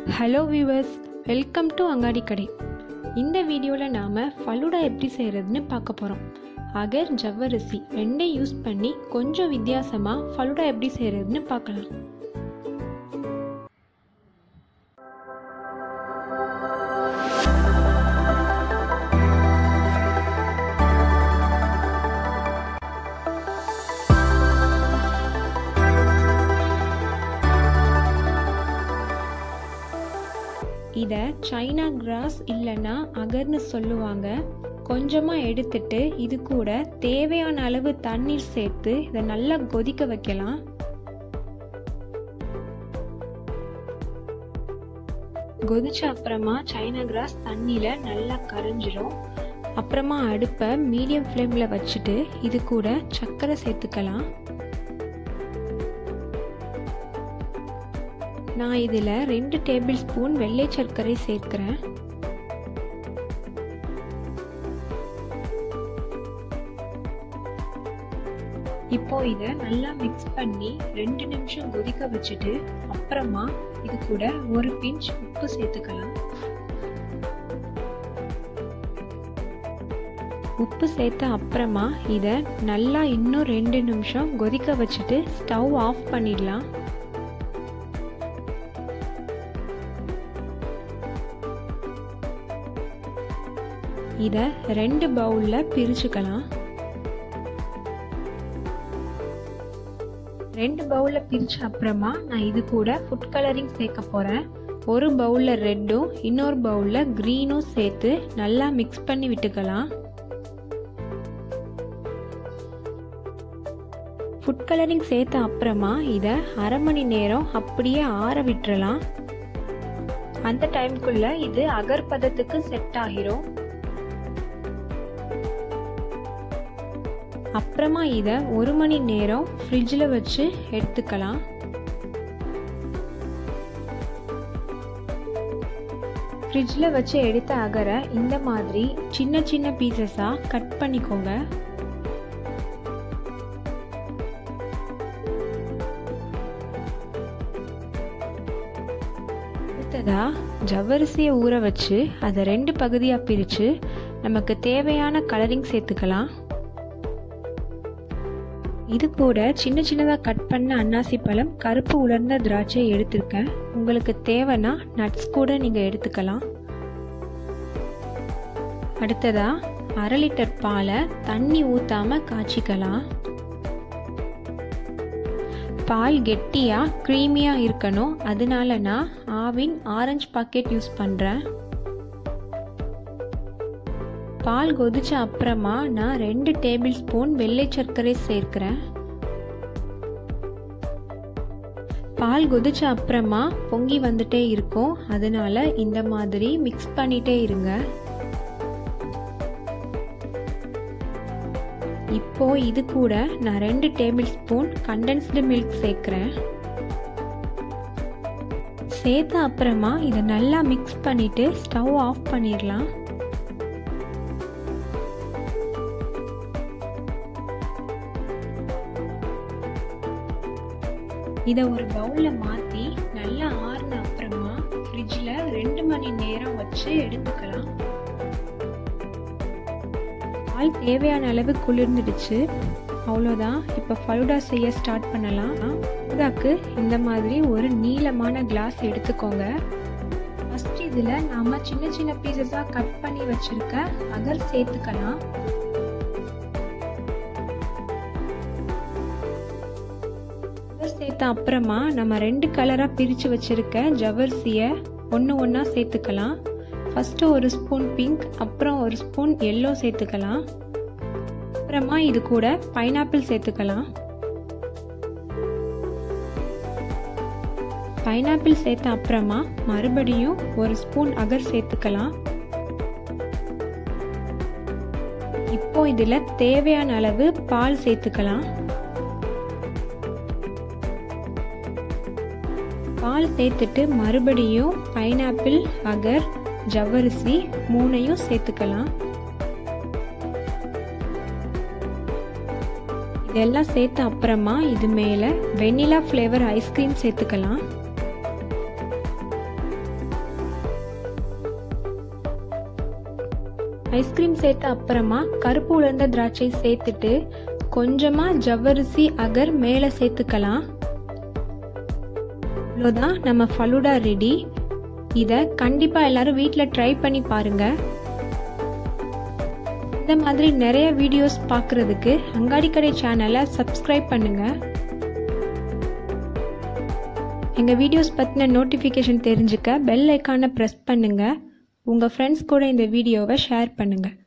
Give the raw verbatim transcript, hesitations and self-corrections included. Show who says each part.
Speaker 1: Hello viewers, welcome to அங்காடி கடை. இந்த வீடியோவில் நாம் ஃபலூடா எப்படி செய்கிறதுன்னு பார்க்க போகிறோம். அகர் ஜவ்வரிசி ரெண்டையும் யூஸ் பண்ணி கொஞ்சம் வித்தியாசமாக ஃபலூடா எப்படி செய்கிறதுன்னு பார்க்கலாம். இதை சைனா கிராஸ் இல்லைன்னா அகர்னு சொல்லுவாங்க. கொஞ்சமாக எடுத்துட்டு இது கூட தேவையான அளவு தண்ணீர் சேர்த்து இதை நல்லா கொதிக்க வைக்கலாம். கொதிச்ச அப்புறமா சைனா கிராஸ் தண்ணியில் நல்லா கரைஞ்சிரும். அப்புறமா அடுப்பை மீடியம் ஃப்ளேமில் வச்சுட்டு இது கூட சர்க்கரை சேர்த்துக்கலாம். நான் இதில் ரெண்டு டேபிள் ஸ்பூன் வெள்ளை சர்க்கரை சேர்க்கிறேன். இப்போ இதை நல்லா மிக்ஸ் பண்ணி ரெண்டு நிமிஷம் கொதிக்க வச்சுட்டு அப்புறமா இது கூட ஒரு பிஞ்ச் உப்பு சேர்த்துக்கலாம். உப்பு சேர்த்த அப்புறமா இதை நல்லா இன்னும் ரெண்டு நிமிஷம் கொதிக்க வச்சுட்டு ஸ்டவ் ஆஃப் பண்ணிடலாம். இதை ரெண்டு பவுலில் பிரிச்சுக்கலாம். ரெண்டு பவுலில் பிரிச்ச அப்புறமா நான் இது கூட ஃபுட் கலரிங் சேர்க்க போகிறேன். ஒரு பவுலில் ரெட்டும் இன்னொரு பவுலில் க்ரீனும் சேர்த்து நல்லா மிக்ஸ் பண்ணி விட்டுக்கலாம். ஃபுட் கலரிங் சேர்த்த அப்புறமா இதை அரை மணி நேரம் அப்படியே ஆற விட்டுறலாம். அந்த டைம்குள்ளே இது அகர் பதத்துக்கு செட் ஆகிரும். அப்புறமா இதை ஒரு மணி நேரம் ஃப்ரிட்ஜில் வச்சு எடுத்துக்கலாம். ஃப்ரிட்ஜில் வச்சு எடுத்த அகரை இந்த மாதிரி சின்ன சின்ன பீசஸாக கட் பண்ணிக்கோங்க. அடுத்ததா ஜவ்வரிசியை ஊற வச்சு அதை ரெண்டு பகுதியாக பிரித்து நமக்கு தேவையான கலரிங் சேர்த்துக்கலாம். இது கூட சின்ன சின்னதாக கட் பண்ண அன்னாசி பழம், கருப்பு உலர்ந்த திராட்சை எடுத்திருக்கேன். உங்களுக்கு தேவைன்னா நட்ஸ் கூட நீங்கள் எடுத்துக்கலாம். அடுத்ததா அரை லிட்டர் பாலை தண்ணி ஊற்றாம காய்ச்சிக்கலாம். பால் கெட்டியாக க்ரீமியாக இருக்கணும். அதனால நான் ஆவின் ஆரஞ்சு பாக்கெட் யூஸ் பண்ணுறேன். பால் கொதிச்ச அப்புறமா நான் ரெண்டு டேபிள் ஸ்பூன் வெள்ளை சர்க்கரை சேர்க்கிறேன். பால் கொதிச்ச அப்புறமா பொங்கி வந்துட்டே இருக்கும். அதனால இந்த மாதிரி மிக்ஸ் பண்ணிட்டே இருங்க. இப்போ இது கூட நான் ரெண்டு டேபிள் ஸ்பூன் கண்டென்ஸ்டு மில்க் சேர்க்கிறேன். சேர்த்த அப்புறமா இதை நல்லா மிக்ஸ் பண்ணிட்டு ஸ்டவ் ஆஃப் பண்ணிடலாம். இதை ஒரு பவுலில் மாற்றி நல்லா ஆறின அப்புறமா ஃப்ரிட்ஜில் ரெண்டு மணி நேரம் வச்சு எடுத்துக்கலாம். பால் தேவையான அளவு குளிர்ந்துடுச்சு. அவ்வளோதான். இப்போ ஃபலூடா செய்ய ஸ்டார்ட் பண்ணலாம். ஃபலூடாக்கு இந்த மாதிரி ஒரு நீளமான கிளாஸ் எடுத்துக்கோங்க. ஃபஸ்ட் இதில் நாம் சின்ன சின்ன பீசஸாக கட் பண்ணி வச்சுருக்க அகர் சேர்த்துக்கலாம். சேர்த்த அப்புறமா நம்ம ரெண்டு கலராக பிரித்து வச்சுருக்க ஜவ்வரிசியை ஒன்று ஒன்றா சேர்த்துக்கலாம். ஃபஸ்ட்டு ஒரு ஸ்பூன் பிங்க், அப்புறம் ஒரு ஸ்பூன் எல்லோ சேர்த்துக்கலாம். அப்புறமா இது கூட பைனாப்பிள் சேர்த்துக்கலாம். பைனாப்பிள் சேர்த்த அப்புறமா மறுபடியும் ஒரு ஸ்பூன் அகர் சேர்த்துக்கலாம். இப்போ இதில் தேவையான அளவு பால் சேர்த்துக்கலாம். பால் சேர்த்துட்டு மறுபடியும் பைனாப்பிள், அகர், ஜவ்வரிசி மூணையும் சேர்த்துக்கலாம். இதெல்லாம் சேர்த்த அப்புறமா இது மேலே வெனிலா ஃப்ளேவர் ஐஸ்கிரீம் சேர்த்துக்கலாம். ஐஸ்கிரீம் சேர்த்த அப்புறமா கருப்பு உலர்ந்த திராட்சை சேர்த்துட்டு கொஞ்சமாக ஜவ்வரிசி அகர் மேலே சேர்த்துக்கலாம். இவ்வளோதான், நம்ம ஃபலூடா ரெடி. இதை கண்டிப்பாக எல்லாரும் வீட்டில் ட்ரை பண்ணி பாருங்கள். இந்த மாதிரி நிறைய வீடியோஸ் பார்க்குறதுக்கு அங்காடி கடை சேனலை சப்ஸ்கிரைப் பண்ணுங்கள். எங்கள் வீடியோஸ் பற்றின நோட்டிஃபிகேஷன் தெரிஞ்சுக்க பெல் ஐக்கானை ப்ரெஸ் பண்ணுங்கள். உங்கள் ஃப்ரெண்ட்ஸ் கூட இந்த வீடியோவை ஷேர் பண்ணுங்கள்.